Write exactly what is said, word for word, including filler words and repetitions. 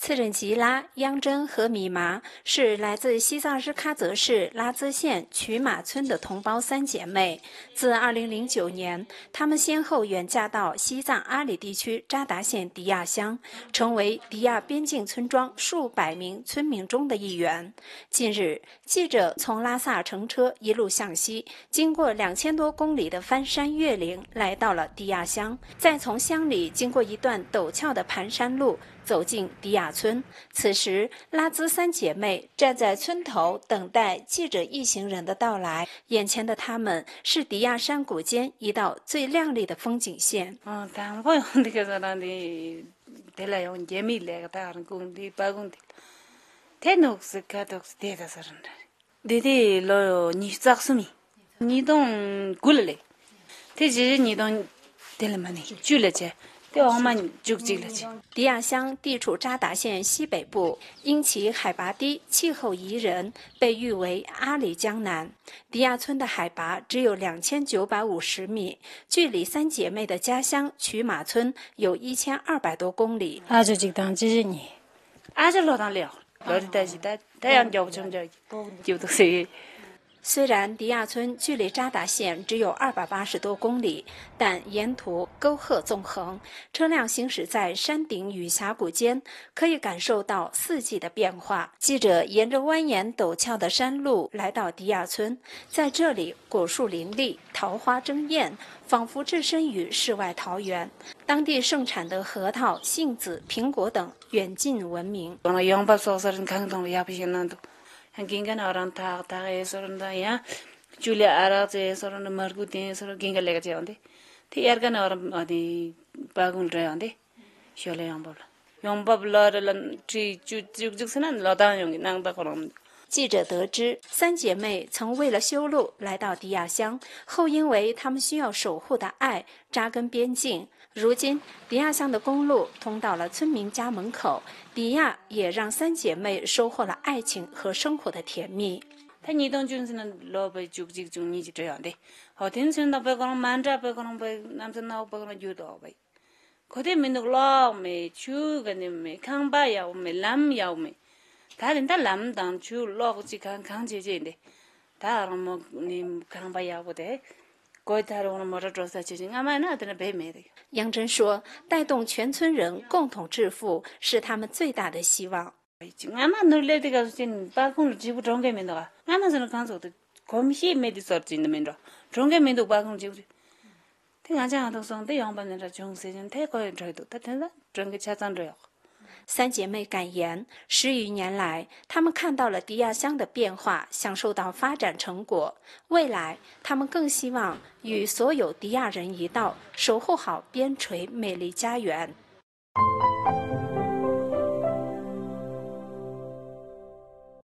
次仁吉拉、央珍和米麻是来自西藏日喀则市拉孜县曲马村的同胞三姐妹。自二零零九年，她们先后远嫁到西藏阿里地区扎达县迪亚乡，成为迪亚边境村庄数百名村民中的一员。近日，记者从拉萨乘车一路向西，经过两千多公里的翻山越岭，来到了迪亚乡，再从乡里经过一段陡峭的盘山路，走进迪亚村。此时，拉孜三姐妹站在村头等待记者一行人的到来。眼前的她们是迪亚山谷间一道最亮丽的风景线。 嗯，但我用这个啥的，得来用节米来个打人工的包工的，太弄是看到是得的啥人的，得得老你咋说咪？你懂过来嘞？这就是你懂得了嘛？你住了去。 迪亚乡地处扎达县西北部，因其海拔低、气候宜人，被誉为阿里江南。迪亚村的海拔只有两千九百五十米，距离三姐妹的家乡曲马村有一千二百多公里。 啊，就这当几十年，啊，就老当了，老的但是但太阳叫不成叫，就都是。 虽然迪亚村距离扎达县只有二百八十多公里，但沿途沟壑纵横，车辆行驶在山顶与峡谷间，可以感受到四季的变化。记者沿着蜿蜒陡峭的山路来到迪亚村，在这里果树林立，桃花争艳，仿佛置身于世外桃源。当地盛产的核桃、杏子、苹果等远近闻名。 gingan orang tak tak esoran dah ya, Julia Arab esoran margutin esoran gingan lega jaundi, tiar kan orang adi bagun jaundi, siapa yang bola, yang bola dalam tri juk juk juk sana ladan yang nang tak orang。 记者得知，三姐妹曾为了修路来到迪亚乡，后因为她们需要守护的爱扎根边境。如今，迪亚乡的公路通到了村民家门口，迪亚也让三姐妹收获了爱情和生活的甜蜜。 他你当军是老被就就就你就这样的，好听是那被可能满着被可能被男生那被可能就到被，可得没那个老没去个你没康巴要没蓝要没。他人他蓝当去老个去看看姐姐的，他那么你看吧要不得，过他那么着做啥事情，俺们那真的白没的。 杨真说，带动全村人共同致富是他们最大的希望。 俺们努力这个事情，把工几乎中给没得啊，俺们是那看做的，可没些没得事情的没着，中给没得把工几乎。听俺讲都说，对样板人家穷事情太可以做的，他真的中给家长这样。 三姐妹感言，十余年来，她们看到了迪亚乡的变化，享受到发展成果。未来，她们更希望与所有迪亚人一道，守护好边陲美丽家园。